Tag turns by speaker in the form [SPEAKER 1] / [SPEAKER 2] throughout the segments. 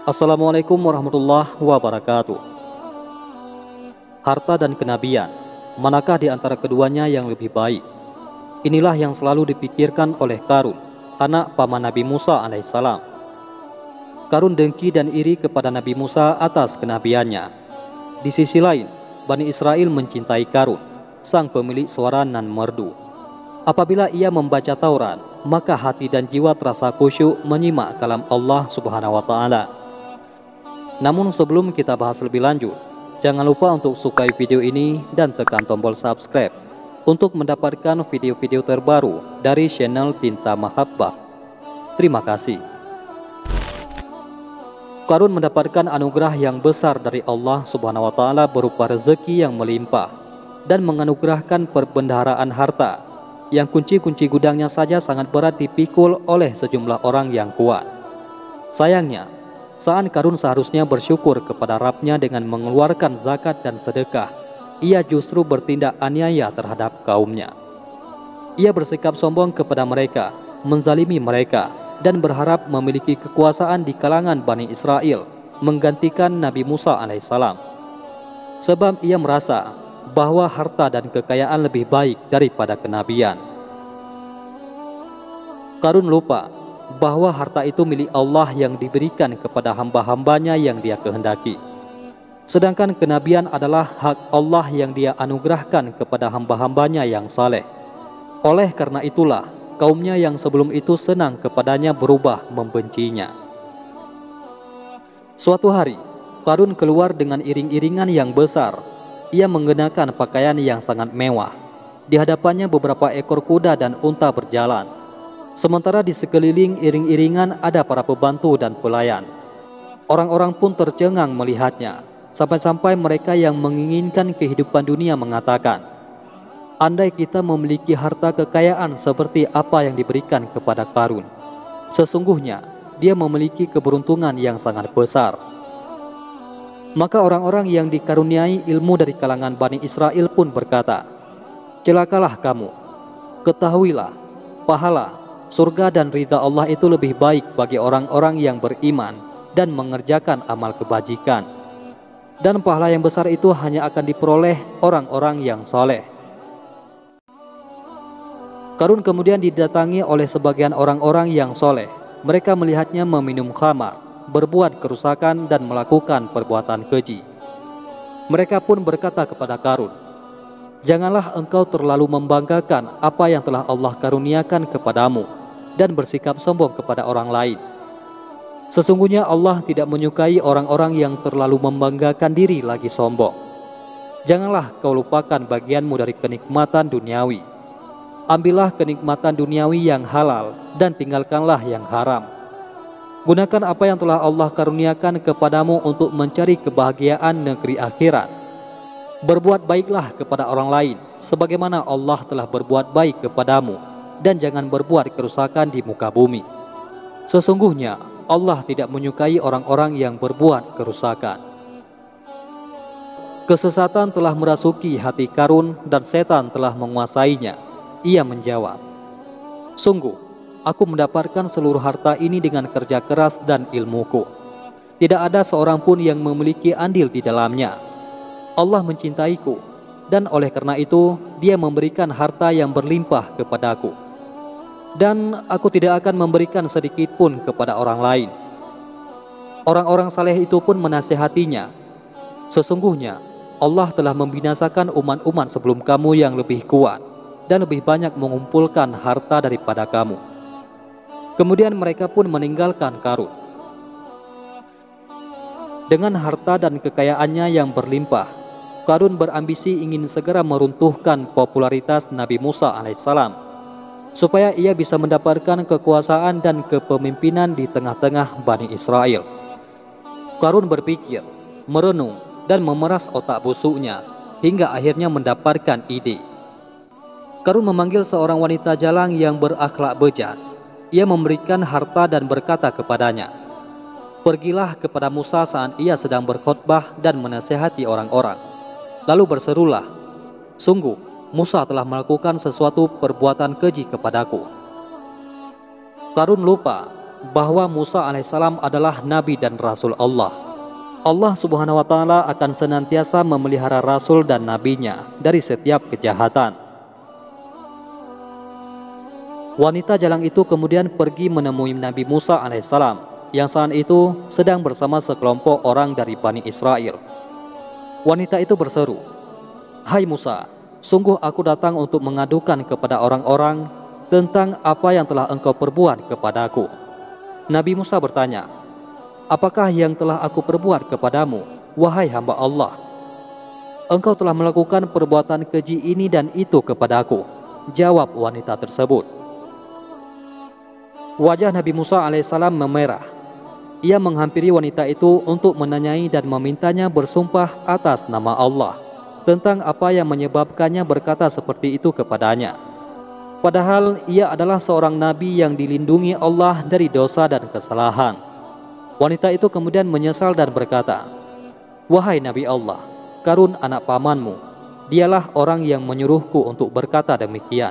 [SPEAKER 1] Assalamualaikum warahmatullahi wabarakatuh. Harta dan kenabian, manakah di antara keduanya yang lebih baik? Inilah yang selalu dipikirkan oleh Qarun, anak paman Nabi Musa alaihissalam. Qarun dengki dan iri kepada Nabi Musa atas kenabiannya. Di sisi lain, Bani Israel mencintai Qarun, sang pemilik suara nan merdu. Apabila ia membaca Taurat, maka hati dan jiwa terasa khusyuk menyimak kalam Allah Subhanahu wa Ta'ala. Namun sebelum kita bahas lebih lanjut, jangan lupa untuk sukai video ini dan tekan tombol subscribe untuk mendapatkan video-video terbaru dari channel Tinta Mahabbah. Terima kasih. Qarun mendapatkan anugerah yang besar dari Allah Subhanahu wa Ta'ala berupa rezeki yang melimpah dan menganugerahkan perbendaharaan harta yang kunci-kunci gudangnya saja sangat berat dipikul oleh sejumlah orang yang kuat. Sayangnya, saat Qarun seharusnya bersyukur kepada Rabb-nya dengan mengeluarkan zakat dan sedekah, ia justru bertindak aniaya terhadap kaumnya. Ia bersikap sombong kepada mereka, menzalimi mereka, dan berharap memiliki kekuasaan di kalangan Bani Israel, menggantikan Nabi Musa alaihissalam. Sebab ia merasa bahwa harta dan kekayaan lebih baik daripada kenabian. Qarun lupa bahwa harta itu milik Allah yang diberikan kepada hamba-hambanya yang dia kehendaki. Sedangkan kenabian adalah hak Allah yang dia anugerahkan kepada hamba-hambanya yang saleh. Oleh karena itulah, kaumnya yang sebelum itu senang kepadanya berubah membencinya. Suatu hari, Qarun keluar dengan iring-iringan yang besar. Ia mengenakan pakaian yang sangat mewah. Di hadapannya beberapa ekor kuda dan unta berjalan. Sementara di sekeliling iring-iringan ada para pembantu dan pelayan. Orang-orang pun tercengang melihatnya, sampai-sampai mereka yang menginginkan kehidupan dunia mengatakan, andai kita memiliki harta kekayaan seperti apa yang diberikan kepada Qarun, sesungguhnya dia memiliki keberuntungan yang sangat besar. Maka orang-orang yang dikaruniai ilmu dari kalangan Bani Israel pun berkata, celakalah kamu, ketahuilah, pahala, surga dan ridha Allah itu lebih baik bagi orang-orang yang beriman dan mengerjakan amal kebajikan. Dan pahala yang besar itu hanya akan diperoleh orang-orang yang soleh. Qarun kemudian didatangi oleh sebagian orang-orang yang soleh. Mereka melihatnya meminum khamar, berbuat kerusakan dan melakukan perbuatan keji. Mereka pun berkata kepada Qarun, janganlah engkau terlalu membanggakan apa yang telah Allah karuniakan kepadamu dan bersikap sombong kepada orang lain. Sesungguhnya Allah tidak menyukai orang-orang yang terlalu membanggakan diri lagi sombong. Janganlah kau lupakan bagianmu dari kenikmatan duniawi. Ambillah kenikmatan duniawi yang halal dan tinggalkanlah yang haram. Gunakan apa yang telah Allah karuniakan kepadamu untuk mencari kebahagiaan negeri akhirat. Berbuat baiklah kepada orang lain sebagaimana Allah telah berbuat baik kepadamu, dan jangan berbuat kerusakan di muka bumi. Sesungguhnya Allah tidak menyukai orang-orang yang berbuat kerusakan. Kesesatan telah merasuki hati Qarun dan setan telah menguasainya. Ia menjawab, sungguh aku mendapatkan seluruh harta ini dengan kerja keras dan ilmuku. Tidak ada seorang pun yang memiliki andil di dalamnya. Allah mencintaiku, dan oleh karena itu dia memberikan harta yang berlimpah kepadaku. Dan aku tidak akan memberikan sedikit pun kepada orang lain. Orang-orang saleh itu pun menasihatinya, sesungguhnya Allah telah membinasakan umat-umat sebelum kamu yang lebih kuat dan lebih banyak mengumpulkan harta daripada kamu. Kemudian mereka pun meninggalkan Qarun. Dengan harta dan kekayaannya yang berlimpah, Qarun berambisi ingin segera meruntuhkan popularitas Nabi Musa alaihissalam, supaya ia bisa mendapatkan kekuasaan dan kepemimpinan di tengah-tengah Bani Israel. Qarun berpikir, merenung, dan memeras otak busuknya, hingga akhirnya mendapatkan ide. Qarun memanggil seorang wanita jalang yang berakhlak bejat. Ia memberikan harta dan berkata kepadanya, pergilah kepada Musa saat ia sedang berkhotbah dan menasihati orang-orang. Lalu berserulah, sungguh Musa telah melakukan sesuatu perbuatan keji kepadaku. Qarun lupa bahwa Musa alaihissalam adalah nabi dan rasul Allah. Allah Subhanahu wa taala akan senantiasa memelihara rasul dan nabinya dari setiap kejahatan. Wanita jalang itu kemudian pergi menemui Nabi Musa alaihissalam yang saat itu sedang bersama sekelompok orang dari Bani Israel. Wanita itu berseru, "Hai Musa, sungguh aku datang untuk mengadukan kepada orang-orang tentang apa yang telah engkau perbuat kepadaku." Nabi Musa bertanya, "Apakah yang telah aku perbuat kepadamu, wahai hamba Allah?" "Engkau telah melakukan perbuatan keji ini dan itu kepadaku," jawab wanita tersebut. Wajah Nabi Musa alaihissalam memerah. Ia menghampiri wanita itu untuk menanyai dan memintanya bersumpah atas nama Allah tentang apa yang menyebabkannya berkata seperti itu kepadanya. Padahal ia adalah seorang nabi yang dilindungi Allah dari dosa dan kesalahan. Wanita itu kemudian menyesal dan berkata, "Wahai Nabi Allah, Karun anak pamanmu, dialah orang yang menyuruhku untuk berkata demikian."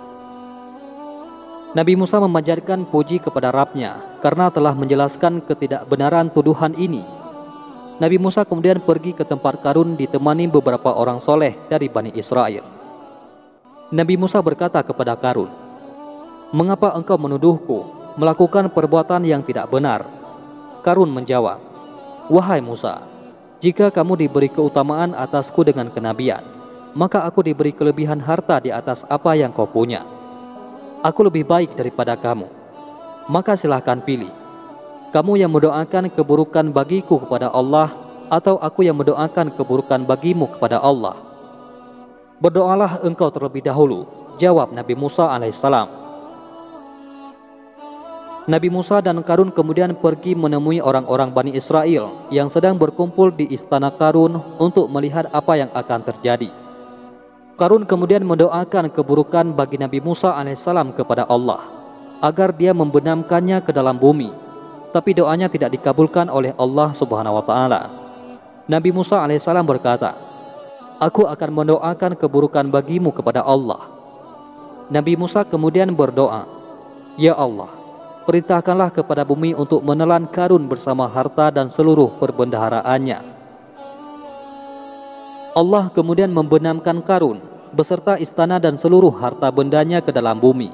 [SPEAKER 1] Nabi Musa memanjatkan puji kepada Rabb-Nya karena telah menjelaskan ketidakbenaran tuduhan ini. Nabi Musa kemudian pergi ke tempat Karun ditemani beberapa orang soleh dari Bani Israel. Nabi Musa berkata kepada Karun, "Mengapa engkau menuduhku melakukan perbuatan yang tidak benar?" Karun menjawab, "Wahai Musa, jika kamu diberi keutamaan atasku dengan kenabian, maka aku diberi kelebihan harta di atas apa yang kau punya. Aku lebih baik daripada kamu. Maka silahkan pilih. Kamu yang mendoakan keburukan bagiku kepada Allah, atau aku yang mendoakan keburukan bagimu kepada Allah?" "Berdoalah engkau terlebih dahulu," jawab Nabi Musa alaihissalam. Nabi Musa dan Karun kemudian pergi menemui orang-orang Bani Israel yang sedang berkumpul di istana Karun untuk melihat apa yang akan terjadi. Karun kemudian mendoakan keburukan bagi Nabi Musa alaihissalam kepada Allah agar dia membenamkannya ke dalam bumi, tapi doanya tidak dikabulkan oleh Allah Subhanahu wa taala. Nabi Musa alaihissalam berkata, "Aku akan mendoakan keburukan bagimu kepada Allah." Nabi Musa kemudian berdoa, "Ya Allah, perintahkanlah kepada bumi untuk menelan Karun bersama harta dan seluruh perbendaharaannya." Allah kemudian membenamkan Karun beserta istana dan seluruh harta bendanya ke dalam bumi.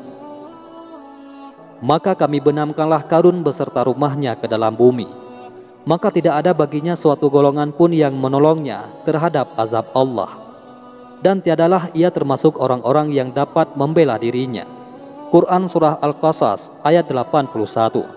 [SPEAKER 1] Maka kami benamkanlah Karun beserta rumahnya ke dalam bumi. Maka tidak ada baginya suatu golongan pun yang menolongnya terhadap azab Allah. Dan tiadalah ia termasuk orang-orang yang dapat membela dirinya. Quran Surah Al-Qasas ayat 81.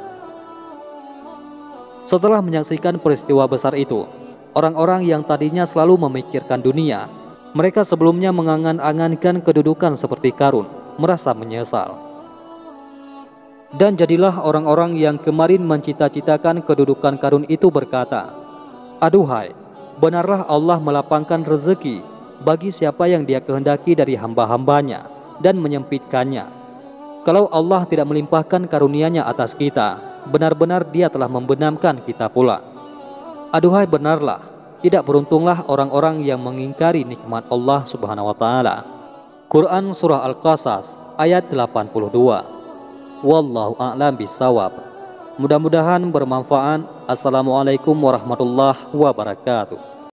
[SPEAKER 1] Setelah menyaksikan peristiwa besar itu, orang-orang yang tadinya selalu memikirkan dunia, mereka sebelumnya mengangan-angankan kedudukan seperti Karun, merasa menyesal. Dan jadilah orang-orang yang kemarin mencita-citakan kedudukan Karun itu berkata, "Aduhai, benarlah Allah melapangkan rezeki bagi siapa yang Dia kehendaki dari hamba-hambanya dan menyempitkannya. Kalau Allah tidak melimpahkan karunia-Nya atas kita, benar-benar Dia telah membenamkan kita pula. Aduhai, benarlah tidak beruntunglah orang-orang yang mengingkari nikmat Allah Subhanahu wa taala." Quran Surah Al-Qasas ayat 82. Wallahu a'lam bishawab. Mudah-mudahan bermanfaat. Assalamualaikum warahmatullahi wabarakatuh.